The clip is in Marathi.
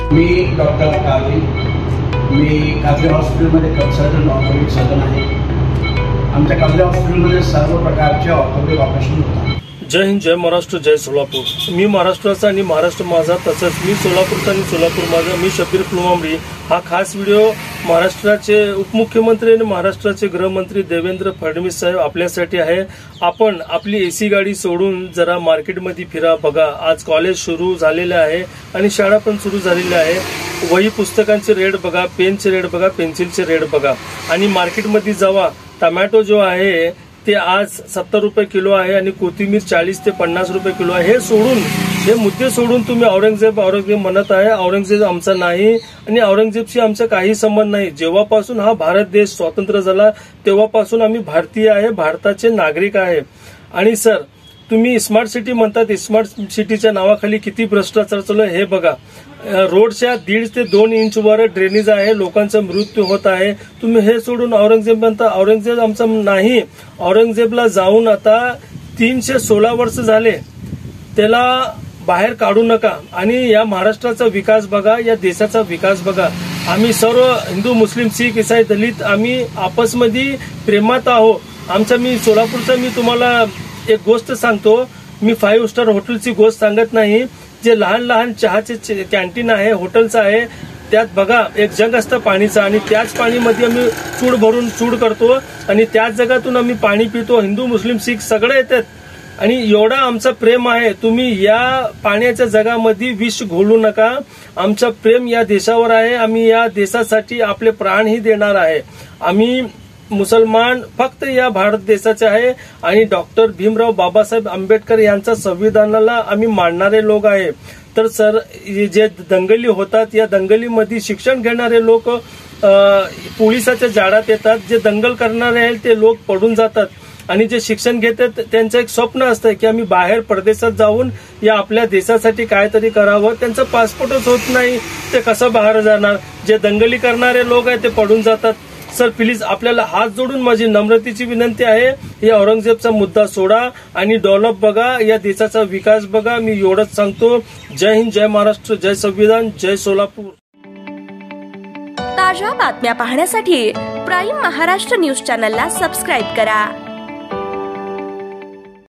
मी डॉक्टर काजी, मी काजी हॉस्पिटलमध्ये कन्सल्टंट ऑर्थोपेडिक सर्जन आहे। आमच्या काजी हॉस्पिटलमध्ये सर्व प्रकारचे ऑर्थोपेडिक ऑपरेशन होतात। जय हिंद, जय महाराष्ट्र, जय सोलापूर। मी महाराष्ट्राचा आणि महाराष्ट्र माझा, तसंच मी सोलापूरचा आणि सोलापूर माझा। मी शब्बीर फुलमांबरी। हा खास व्हिडिओ महाराष्ट्राचे उपमुख्यमंत्री आणि महाराष्ट्राचे गृहमंत्री देवेंद्र फडणवीस साहेब आपल्यासाठी आहे। आपण आपली एसी गाडी सोडून जरा मार्केटमध्ये फिरा, बघा। आज कॉलेज सुरू झालेले आहे आणि शाळा पण सुरू झालेली आहे। वही पुस्तकांचे रेट बघा, पेनचे रेट बघा, पेन्सिलचे रेट बघा आणि मार्केटमध्ये जावा। टोमॅटो जो आहे ते आज 70 रुपये किलो आहे आणि कोथिंबीर 40 ते 50 रुपये किलो आहे। हे मुद्दे सोडून तुम्ही औरंगजेब म्हणत आहे। औरंगजेब आमचा नाही आणि औरंगजेबशी आमचा काही संबंध नाही। जेव्हापासून हा भारत देश स्वतंत्र झाला तेव्हापासून आम्ही भारतीय आहे, भारताचे नागरिक आहे। आणि सर, तुम्ही स्मार्ट सिटी म्हणतात, स्मार्ट सिटीच्या नावाखाली किती भ्रष्टाचार चालू आहे हे बघा। रोडच्या 1.5 ते 2 इंच वर ड्रेनेज आहे, लोकांचा मृत्यू होत आहे। तुम्ही हे सोडून औरंगजेब म्हणता। औरंगजेब आमचा नाही। औरंगजेबला जाऊन आता 316 वर्ष झाले, त्याला बाहेर काढू नका। आणि या महाराष्ट्राचा विकास बघा, या देशाचा विकास बघा। आम्ही सर्व हिंदू, मुस्लिम, शीख, ईसाई, दलित आम्ही आपसमध्ये प्रेमात आहोत। मी सोलापूरचा मी तुम्हाला एक गोष्ट सांगतो। मी 5 स्टार हॉटेलची गोष्ट सांगत नाही। जे लहान लहान चहाचे कॅन्टीन आहे, हॉटेल्स आहे, त्यात बघा एक जग असतं पाणीचा आणि त्याच पाणीमध्ये आम्ही चूड भरून चूड करतो आणि त्याच जगातून आम्ही पाणी पितो। हिंदू, मुस्लिम, शीख सगळे येतात आणि एवढा आमचा प्रेम आहे। तुम्ही या पाण्याच्या जगामध्ये विष घोलू नका। आमचा प्रेम या देशावर आहे। आम्ही या देशासाठी आपले प्राणही देणार आहे। आम्ही मुसलमान फक्त या भारत देशाचे आहे आणि डॉक्टर भीमराव बाबासाहेब आंबेडकर यांच्या संविधानाला आम्ही मानणारे लोक आहे। तर सर, जे दंगली होतात, या दंगलीमध्ये शिक्षण घेणारे लोक पोलिसाच्या जाळ्यात येतात। जे दंगल करणारे आहेत ते लोक पडून जातात आणि जे शिक्षण घेतात त्यांचं एक स्वप्न असतं की आम्ही बाहेर परदेशात जाऊन या आपल्या देशासाठी काहीतरी करावं। त्यांचं पासपोर्टच होत नाही, ते कसं बाहेर जाणार? जे दंगली करणारे लोक आहेत ते पडून जातात। सर, प्लीज आपल्याला हात जोडून माझी नम्रतेची विनंती आहे, या औरंगजेबचा मुद्दा सोडा आणि डेव्हलप बघा, या देशाचा विकास बघा। मी एवढंच सांगतो। जय हिंद, जय महाराष्ट्र, जय संविधान, जय सोलापूर। ताज्या बातम्या पाहण्यासाठी प्राईम महाराष्ट्र न्यूज चॅनलला सबस्क्राईब करा।